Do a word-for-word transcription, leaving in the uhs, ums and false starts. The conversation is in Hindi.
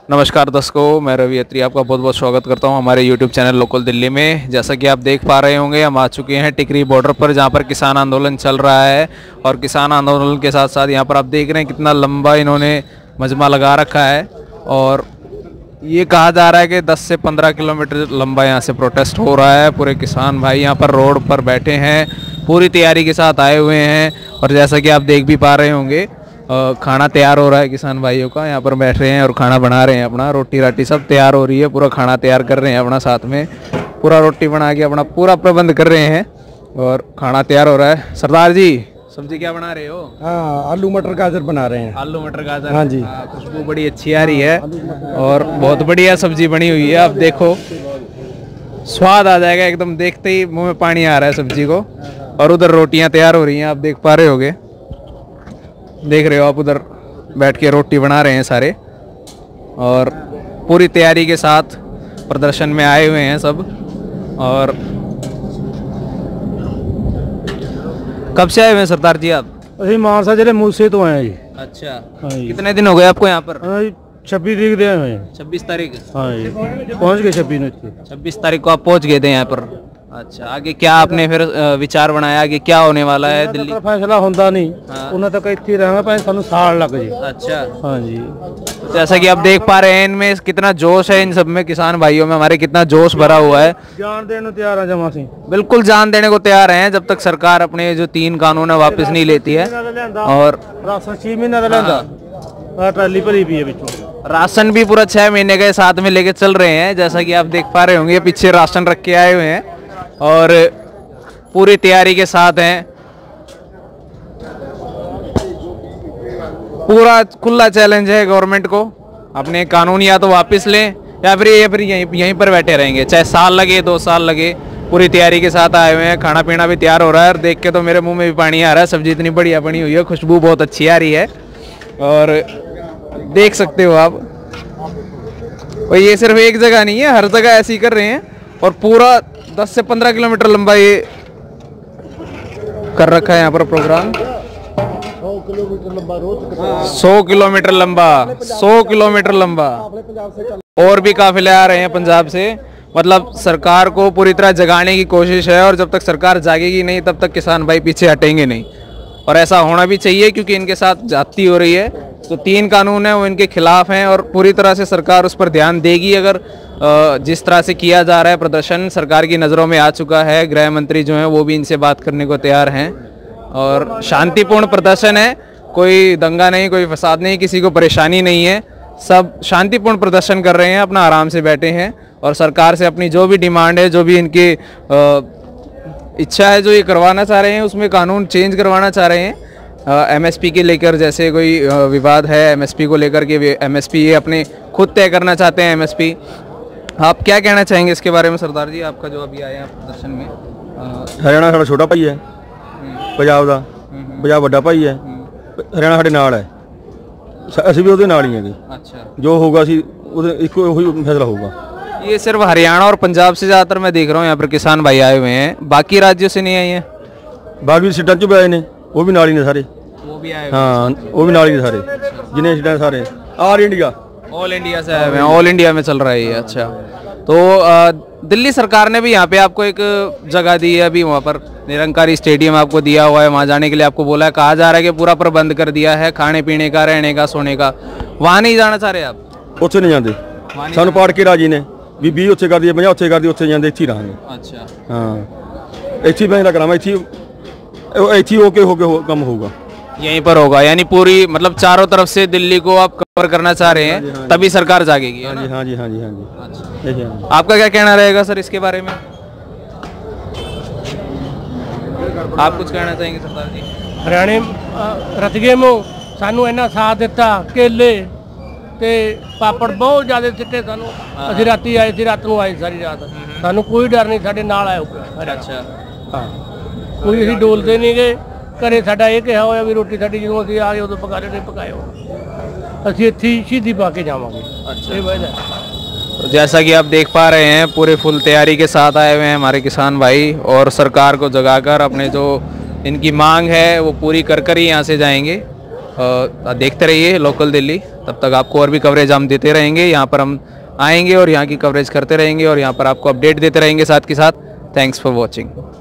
नमस्कार दर्शकों, मैं रवि अत्री आपका बहुत बहुत स्वागत करता हूं हमारे यूट्यूब चैनल लोकल दिल्ली में। जैसा कि आप देख पा रहे होंगे, हम आ चुके हैं टिकरी बॉर्डर पर, जहां पर किसान आंदोलन चल रहा है। और किसान आंदोलन के साथ साथ यहां पर आप देख रहे हैं कितना लंबा इन्होंने मजमा लगा रखा है। और ये कहा जा रहा है कि दस से पंद्रह किलोमीटर लंबा यहाँ से प्रोटेस्ट हो रहा है। पूरे किसान भाई यहाँ पर रोड पर बैठे हैं, पूरी तैयारी के साथ आए हुए हैं। और जैसा कि आप देख भी पा रहे होंगे, खाना तैयार हो रहा है किसान भाइयों का। यहाँ पर बैठ रहे हैं और खाना बना रहे हैं, अपना रोटी राटी सब तैयार हो रही है। पूरा खाना तैयार कर रहे हैं अपना, साथ में पूरा रोटी बना के अपना पूरा प्रबंध कर रहे हैं और खाना तैयार हो रहा है। सरदार जी, सब्जी क्या बना रहे हो? हाँ, आलू मटर गाजर बना रहे हैं। आलू मटर गाजर, हाँ जी। खुशबू बड़ी अच्छी आ रही है और बहुत बढ़िया सब्जी बनी हुई है। आप देखो, स्वाद आ जाएगा एकदम, देखते ही मुंह में पानी आ रहा है सब्जी को। और उधर रोटियां तैयार हो रही हैं, आप देख पा रहे होगे, देख रहे हो आप, उधर बैठ के रोटी बना रहे हैं सारे। और पूरी तैयारी के साथ प्रदर्शन में आए हुए हैं सब। और कब से आए हुए हैं सरदार जी आप? अभी मानसा जिले मूसे तो आए जी। अच्छा, कितने दिन हो गए आपको यहाँ पर? छब्बीस तारीख दे आए हैं। छब्बीस तारीख हाँ जी, पहुँच गए छब्बीस छब्बीस तारीख को आप पहुँच गए थे यहाँ पर। अच्छा, आगे क्या आपने फिर विचार बनाया, आगे क्या होने वाला है? दिल्ली फैसला होता नहीं, उन्हें तक इतने रहेंगे पर सानू साल लग जी। अच्छा, हाँ जी। जैसा कि आप देख पा रहे हैं, इनमें कितना जोश है, इन सब में, किसान भाइयों में हमारे कितना जोश भरा हुआ है। जान देने तैयार है जमा सिंह, बिल्कुल जान देने को तैयार हैं जब तक सरकार अपने जो तीन कानून है वापस नहीं लेती है। और राशन छह महीने का लेंदा, ट्राली भरी भी है बिचों। राशन भी पूरा छह महीने के साथ में लेके चल रहे हैं। जैसा कि आप देख पा रहे होंगे, पीछे राशन रख के आए हुए हैं और पूरी तैयारी के साथ हैं। पूरा खुला चैलेंज है गवर्नमेंट को, अपने कानून या तो वापस लें या फिर ये फिर यहीं यहीं पर बैठे रहेंगे, चाहे साल लगे दो साल लगे। पूरी तैयारी के साथ आए हुए हैं, खाना पीना भी तैयार हो रहा है। और देख के तो मेरे मुंह में भी पानी आ रहा है, सब्जी इतनी बढ़िया बनी हुई है, खुशबू बहुत अच्छी आ रही है। और देख सकते हो आप, और ये सिर्फ एक जगह नहीं है, हर जगह ऐसे ही कर रहे हैं। और पूरा दस से पंद्रह किलोमीटर लंबा ये कर रखा है यहाँ पर प्रोग्राम। सौ किलोमीटर लंबा सौ किलोमीटर लंबा सौ किलोमीटर लंबा और भी काफिले आ रहे हैं पंजाब से। मतलब सरकार को पूरी तरह जगाने की कोशिश है, और जब तक सरकार जागेगी नहीं तब तक किसान भाई पीछे हटेंगे नहीं। और ऐसा होना भी चाहिए, क्योंकि इनके साथ जाती हो रही है। तो तीन कानून हैं वो इनके खिलाफ हैं, और पूरी तरह से सरकार उस पर ध्यान देगी। अगर जिस तरह से किया जा रहा है प्रदर्शन, सरकार की नज़रों में आ चुका है। गृह मंत्री जो हैं वो भी इनसे बात करने को तैयार हैं। और शांतिपूर्ण प्रदर्शन है, कोई दंगा नहीं, कोई फसाद नहीं, किसी को परेशानी नहीं है। सब शांतिपूर्ण प्रदर्शन कर रहे हैं, अपना आराम से बैठे हैं। और सरकार से अपनी जो भी डिमांड है, जो भी इनकी इच्छा है, जो ये करवाना चाह रहे हैं, उसमें कानून चेंज करवाना चाह रहे हैं। एमएसपी के लेकर, जैसे कोई विवाद है एमएसपी को लेकर के, एमएसपी ये अपने खुद तय करना चाहते हैं एमएसपी। आप क्या कहना चाहेंगे इसके बारे में सरदार जी, आपका जो अभी आए हैं प्रदर्शन में? हरियाणा साਡਾ छोटा भाई है, पंजाब ਦਾ पंजाब ਵੱਡਾ ਭਾਈ है, हरियाणा ਸਾਡੇ ਨਾਲ है, ਅਸੀਂ ਵੀ ਉਹਦੇ ਨਾਲ ਹੀ ਹੈਗੇ। अच्छा, जो होगा ਅਸੀਂ ਉਹਦੇ ਇੱਕੋ ਉਹੀ फैसला होगा। ये सिर्फ हरियाणा और पंजाब से ज़्यादातर मैं देख रहा हूँ यहाँ पर किसान भाई आए हुए हैं, बाकी राज्यों से नहीं आए हैं। बाकी सीटां चों भी आए ने, वो भी नाल ही ने सारे, वो भी आए। हाँ, वो भी नाल ही ने सारे, जिन्हें सीटां सारे ऑल इंडिया ऑल इंडिया से आए हुए हैं, ऑल इंडिया में चल रहा है ये। अच्छा, तो आ, दिल्ली सरकार ने भी यहाँ पे आपको एक जगह दी है, अभी वहाँ पर निरंकारी स्टेडियम आपको दिया हुआ है, वहाँ जाने के लिए आपको बोला है, कहा जा रहा है कि पूरा प्रबंध कर दिया है, खाने पीने का, रहने का, सोने का। वहाँ नहीं जाना चाह रहे आप? ਉੱਥੇ नहीं जाते, सानू पाड़ के राजी ने भी बीस ਉੱਥੇ कर दिए, पचास ਉੱਥੇ कर दिए, ਉੱਥੇ ਜਾਂਦੇ, ਇੱਥੇ रहांगे। अच्छा, हाँ, ਇੱਥੇ मैं करांगा, ਇੱਥੇ ਇੱਥੇ होके होके काम होगा, यहीं पर होगा। यानी पूरी, मतलब चारों तरफ से दिल्ली को आप कवर करना चाह रहे हैं, तभी सरकार जागेगी। हाँ जी, हाँ जी, हाँ जी, हाँ जी। अच्छा, आपका क्या कहना रहेगा सर इसके बारे में? आप कुछ कहना चाहेंगे सरदार जी? हरियाणे रतगे में सानू इन्ना साथ दिता, केले ते पापड़ बहुत ज़्यादा सिੱਟੇ सानू। ਅਸੀਂ ਰਾਤੀ ਆਏ ਸੀ, ਰਾਤ ਨੂੰ ਆਏ ਸਾਰੀ ਰਾਤ, ਸਾਨੂੰ ਕੋਈ ਡਰ ਨਹੀਂ, ਸਾਡੇ ਨਾਲ ਆਏ ਹੋਏ। अच्छा, हाँ, कोई ਅਸੀਂ ਡੋਲਦੇ ਨਹੀਂ ਗਏ। ਘਰੇ ਸਾਡਾ ਇਹ ਕਿਹਾ ਹੋਇਆ ਵੀ ਰੋਟੀ ਸਾਡੀ ਜਦੋਂ ਅਸੀਂ ਆ ਗਏ ਉਦੋਂ ਪਕਾ ਲੈਣੇ, ਪਕਾਏ ਹੋ ਅਸੀਂ ਇੱਥੇ ਸ਼ਹੀਦੀ ਪਾ ਕੇ ਜਾਵਾਂਗੇ। अच्छा, ਇਹ ਵਜ੍ਹਾ। तो जैसा कि आप देख पा रहे हैं, पूरे फुल तैयारी के साथ आए हुए हैं हमारे किसान भाई, और सरकार को जगाकर अपने जो इनकी मांग है वो पूरी कर कर ही यहाँ से जाएंगे। अ, देखते रहिए लोकल दिल्ली। तब तक आपको और भी कवरेज हम देते रहेंगे। यहाँ पर हम आएंगे और यहाँ की कवरेज करते रहेंगे और यहाँ पर आपको अपडेट देते रहेंगे साथ के साथ। Thanks for watching.